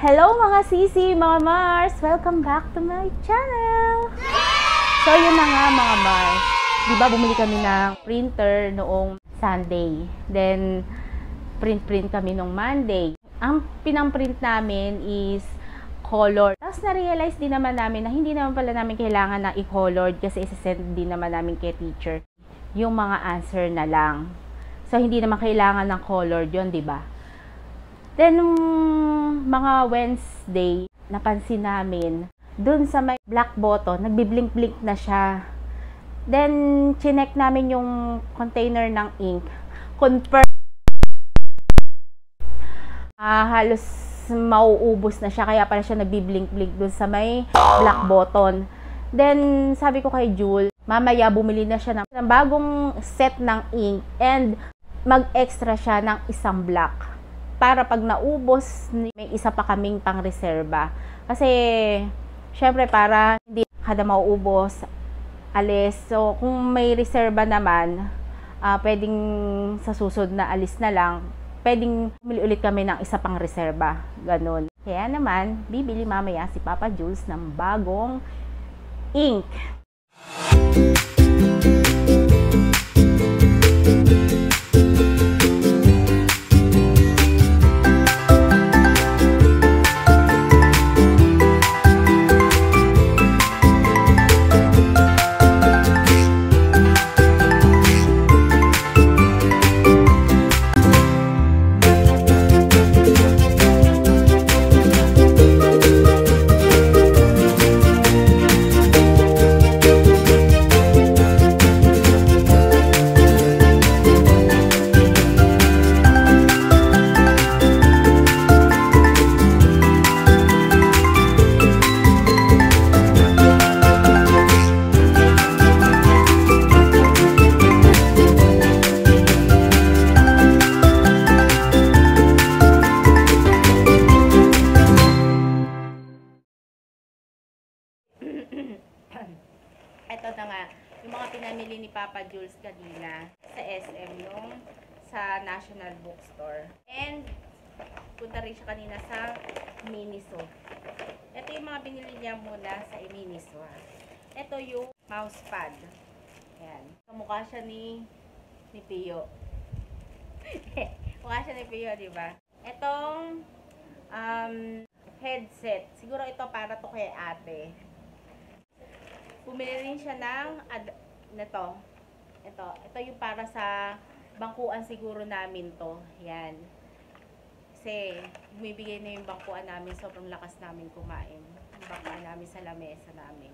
Hello mga sisi, mga Mars! Welcome back to my channel! So yun na nga mga Mars. Diba bumili kami ng printer noong Sunday. Then print kami nung Monday. Ang pinang-print namin is color. Tapos na-realize din naman namin na hindi naman pala namin kailangan na i-colored kasi isa-send din naman namin kay teacher yung mga answer na lang. So hindi naman kailangan ng colored yun, diba? Then mga Wednesday, napansin namin dun sa may black button, nagbi-blink-blink na siya. Then chinek namin yung container ng ink. Confirm halos mauubos na siya, kaya pala siya nagbi-blink-blink dun sa may black button. Then sabi ko kay Jul, mamaya bumili na siya ng bagong set ng ink and mag-extra siya ng isang black. Para pag naubos, may isa pa kaming pang-reserba. Kasi, syempre, para hindi kada mauubos, alis. So, kung may reserba naman, pwedeng sa susunod na alis na lang, pwedeng bumili ulit kami ng isa pang reserba. Ganun. Kaya naman, bibili mamaya si Papa Jules ng bagong ink. Ito na nga, yung mga pinamili ni Papa Jules kanina sa SM, yung sa National Bookstore. And, punta rin siya kanina sa Miniso. Ito yung mga binili niya muna sa Miniso. Ito yung mousepad. Ayan. Mukha siya ni Pio. Mukha siya ni Pio, diba? Itong headset. Siguro ito para to kay ate. Bumili rin siya ng ito yung para sa bangkuan siguro namin to. Yan. Kasi bumibigay na yung bangkuan namin, sobrang lakas namin kumain. Yung bangkuan namin sa lamesa namin.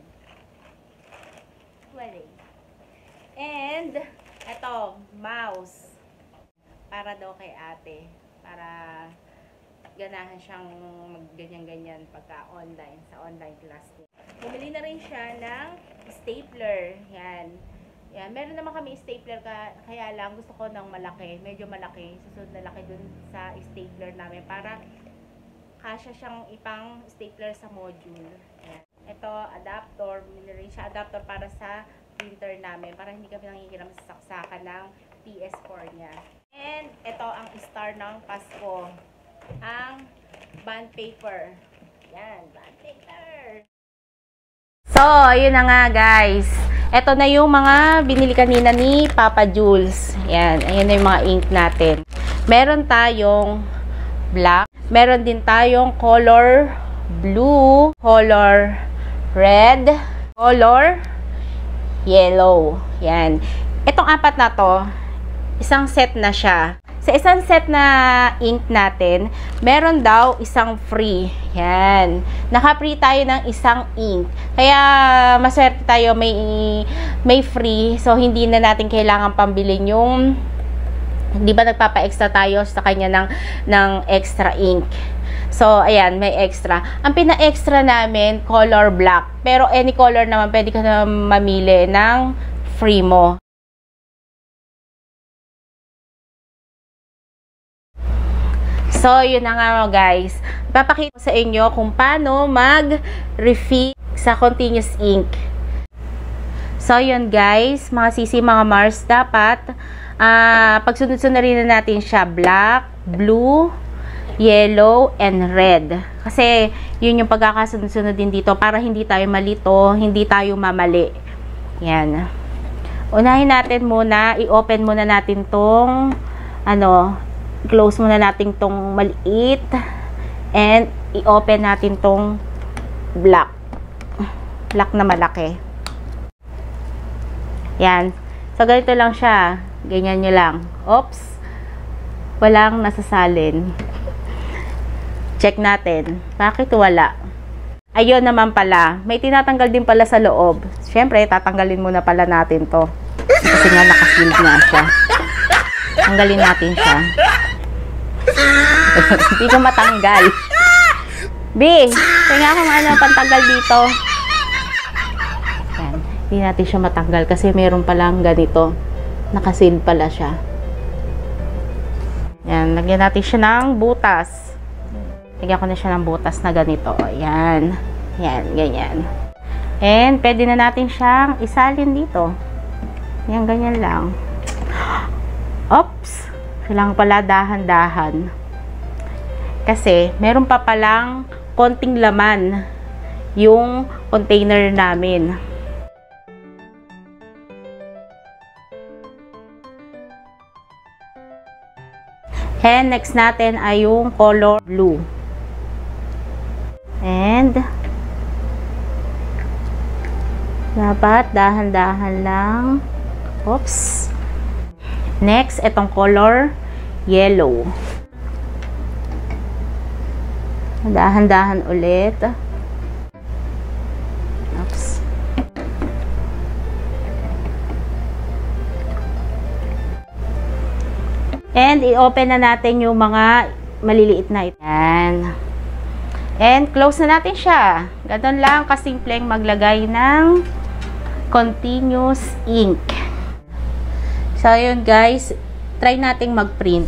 Wala. And ito, mouse. Para daw kay ate. Para ganahan siyang magganyan-ganyan pagka online, sa online class. Bumili na rin siya ng stapler. Yan. Yan. Meron naman kami stapler, kaya lang gusto ko ng malaki. Medyo malaki. Susunod na laki dun sa stapler namin para kasya siyang ipang stapler sa module. Yan. Ito, adapter. Bumili rin siya adapter para sa printer namin. Para hindi kami nangihiram sa saksakan ng PS4 niya. And ito ang star ng Pasko. Ang bond paper. Yan, bond paper. So, yun na nga guys. Ito na yung mga binili kanina ni Papa Jules. Yan, ayan na yung mga ink natin. Meron tayong black. Meron din tayong color blue, color red, color yellow. Yan. Itong apat na to, isang set na siya. Sa isang set na ink natin, meron daw isang free. Yan. Naka-free tayo ng isang ink. Kaya maswerte tayo may free. So hindi na natin kailangan pambilin yung, di ba nagpapa-extra tayo sa kanya ng extra ink. So ayan, may extra. Ang pina-extra namin, color black. Pero any color naman, pwede ka na mamili ng free mo. So, yun na nga guys. Papakita ko sa inyo kung paano mag-refill sa continuous ink. So, yun guys. Mga sisi, mga Mars, dapat pagsunod-sunod na rin natin siya. Black, blue, yellow, and red. Kasi, yun yung pagkakasunod-sunod din dito para hindi tayo malito, hindi tayo mamali. Yan. Unahin natin muna, i-open muna natin tong, close muna natin tong maliit, and i-open natin tong black. Black na malaki. Yan. So, ganito lang siya. Ganyan nyo lang. Oops. Walang nasasalin. Check natin. Bakit wala? Ayun naman pala. May tinatanggal din pala sa loob. Siyempre, tatanggalin muna pala natin to. Kasi nga nakasealed nga siya. Tanggalin natin siya. Hindi ko matanggal. B, kaya nga kung ano pantanggal dito. Yan. Hindi natin siya matanggal kasi meron palang ganito. Nakasealed pala siya. Yan. Lagyan natin siya ng butas. Lagyan ko na siya ng butas na ganito. Ayan. Yan, ganyan. And, pwede na natin siyang isalin dito. Yan, ganyan lang. Oops! Kailangan pala dahan-dahan. Kasi, meron pa palang konting laman yung container namin. And, next natin ay yung color blue. And, dapat dahan-dahan lang. Oops. Next, itong color yellow. Dahan-dahan ulit. Oops. And, i-open na natin yung mga maliliit na ito. Yan. And, close na natin siya. Ganun lang kasimpleng maglagay ng continuous ink. So, yun guys. Try nating mag-print.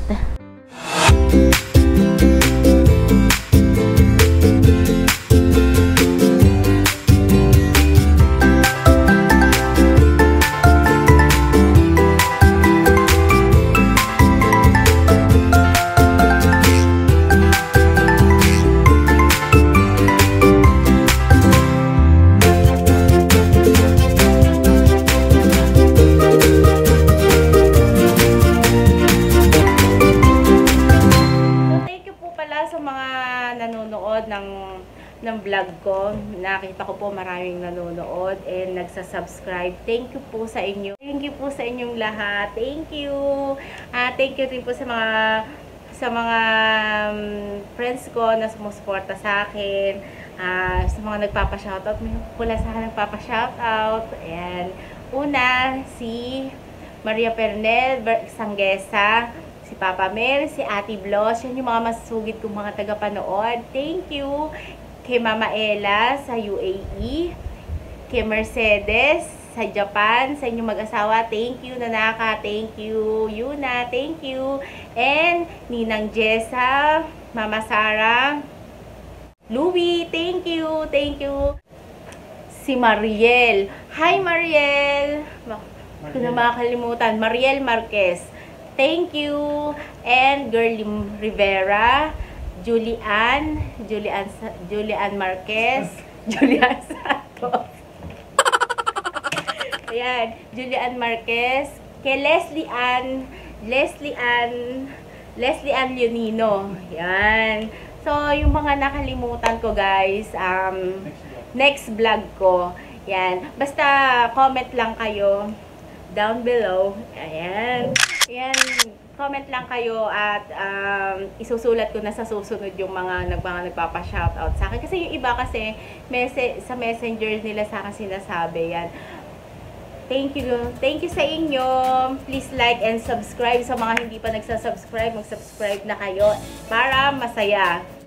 Nanonood ng vlog ko. Nakita ko po maraming nanonood and nagsasubscribe. Thank you po sa inyo. Thank you po sa inyong lahat. Thank you. Thank you rin po sa mga friends ko na sumusuporta sa akin. Sa mga nagpapa-shoutout. May pula sa akin nagpapa-shoutout. Ayan. Una, si Maria Pernel Sanggesa, si Papa Mel, si Ate Blos, yan yung mga masugid kong mga tagapanood. Thank you kay Mama Ella sa UAE, kay Mercedes sa Japan, sa inyong mag-asawa. Thank you, Nanaka. Thank you, Yuna. Thank you. And Ninang Jessa, Mama Sara, Louie. Thank you. Thank you. Si Mariel. Hi, Mariel. Hindi ko na makakalimutan. Mariel Marquez. Thank you. And Girlie Rivera, Julian Marquez, Julian Santos. Ayan, Julian Marquez, kay Leslie Ann Leonino. Ayan. So, yung mga nakalimutan ko guys, next vlog ko. Ayan. Basta comment lang kayo down below. Ayan. Ayan, comment lang kayo at isusulat ko na sa susunod yung mga nagpapa-shoutout sa akin. Kasi yung iba kasi sa messenger nila sa akin sinasabi yan. Thank you. Thank you sa inyo. Please like and subscribe. Sa mga hindi pa nagsasubscribe, mag-subscribe na kayo para masaya.